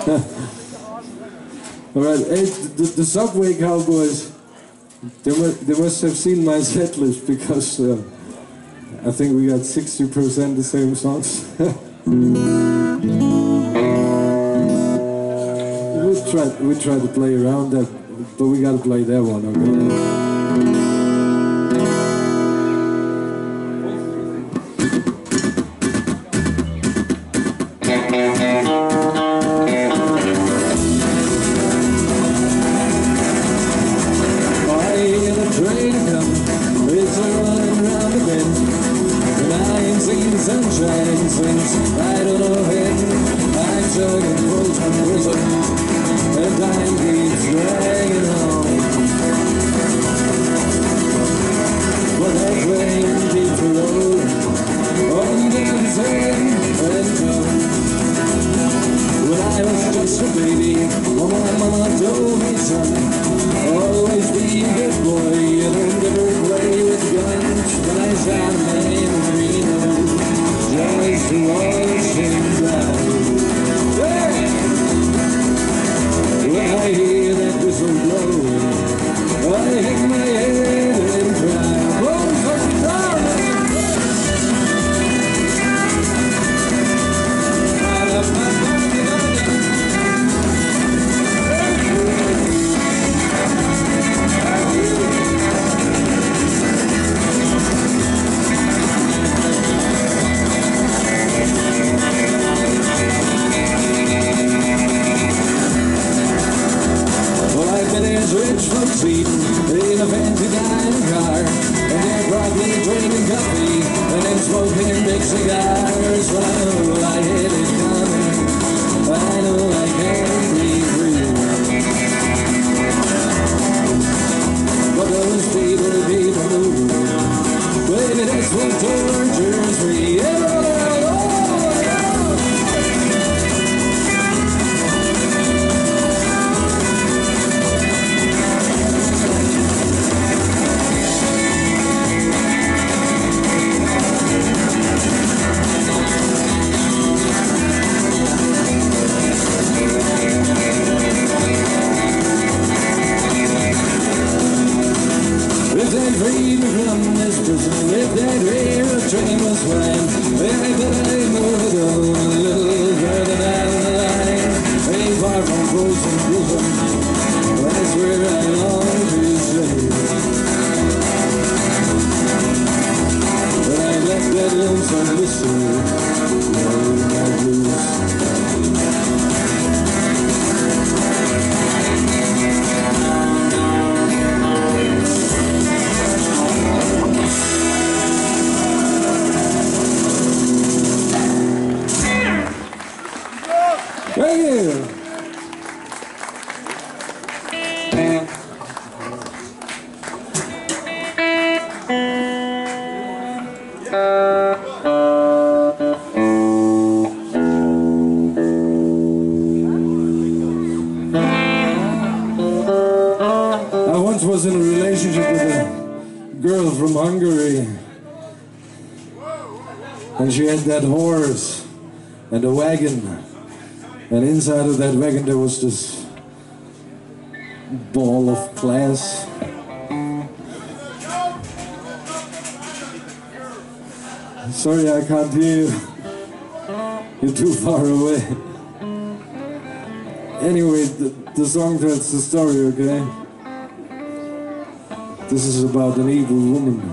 All right, hey, the Subway Cowboys, they must have seen my set list because I think we got 60% the same songs. we try to play around that, but we gotta play that one, okay? Sunshine since I don't know when I'm chugging close from prison and time keeps dragging on. But that train keeps rolling on the sand and come. When I was just a baby, my mama told me, son, always be a good boy and never play with guns. When I shot a man in Reno, just to watch him die. Hey! When I hear that whistle blowing, I hang my head and cry. Oh, such a darling! I love my baby, rich folks eating in a fancy dining car, and they're probably drinking coffee and then smoking big cigars. Well, I know I hate it coming, I know I can't be free. But those people move, baby, that's what tortures me. Freedom from this prison, if that railroad train was flying, then I could have moved on a little further down the line. Ain't far from Folsom Prison, that's where I long to stay. But I left that lonesome whistle, blowing my blues. Thank you. I once was in a relationship with a girl from Hungary, and she had that horse and a wagon. And inside of that wagon there was this ball of glass. Sorry, I can't hear you. You're too far away. Anyway, the song tells the story, okay? This is about an evil woman.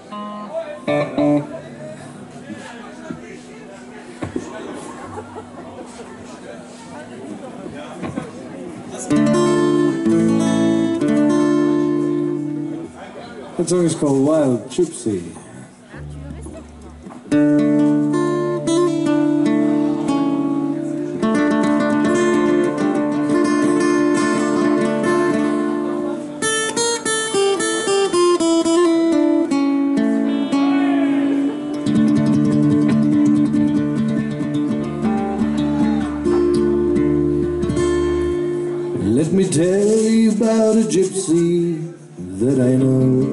That song is called Wild Gypsy. Let me tell you about a gypsy that I know.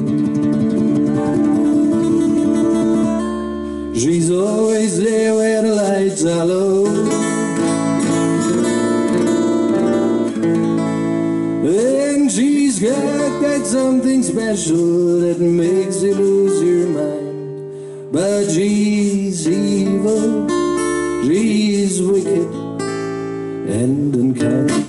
She's always there where the lights are low. special that makes you lose your mind. But she's evil, she's wicked and unkind.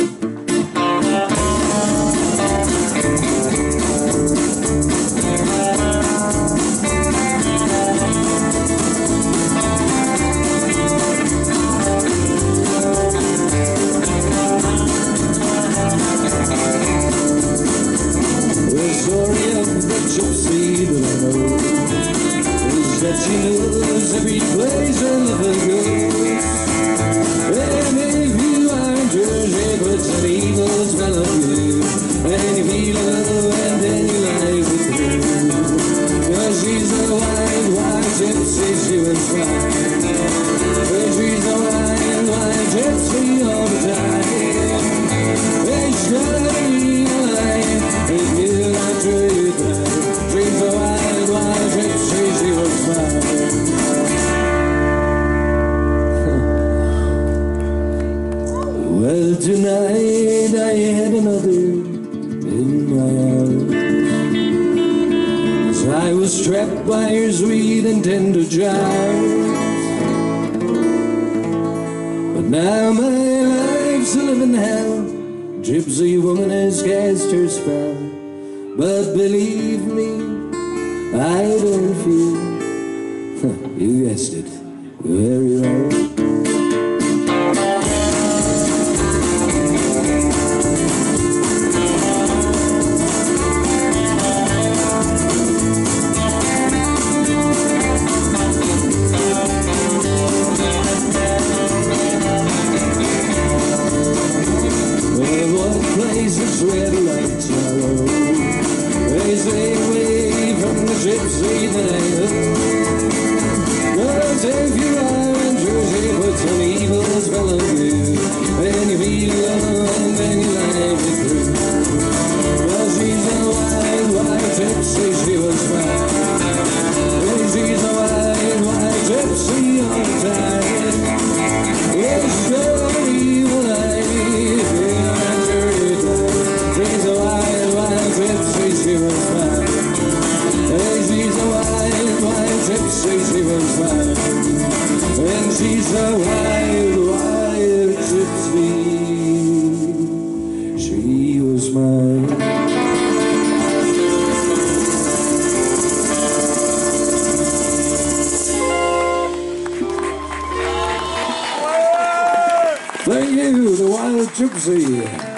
Gypsy that I know is that she knows every place her lover goes. And if you aren't her, she puts an evil spell on you. And if you love and then you lie with her, 'cause she's a wild, wild gypsy, she was fine. She's a wild, wild gypsy all the time. And she's gonna be alive if you not treat her. She's a wild, wild gypsy, she was fine. Well, tonight I had another in my arms, 'cause I was trapped by her sweet and tender charms. But now my life's a living hell. Gypsy woman has cast her spell. But believe me, I don't feel, you guessed it, very wrong. Well, what place is red like sorrow? They stay away from the gypsy that I know. 'Cause if you aren't her, she puts an evil spell on you. And you feel love and then you lie with her. 'Cause she's a wild, wild gypsy, she was fine. And she's a wild, wild gypsy all the time. It's so evil life, and she's a wild, wild gypsy, she was fine. Hey, she's a wild, wild gypsy, she was fine. And she's a wild, wild gypsy, she was mine. Thank you, the Wild Gypsy.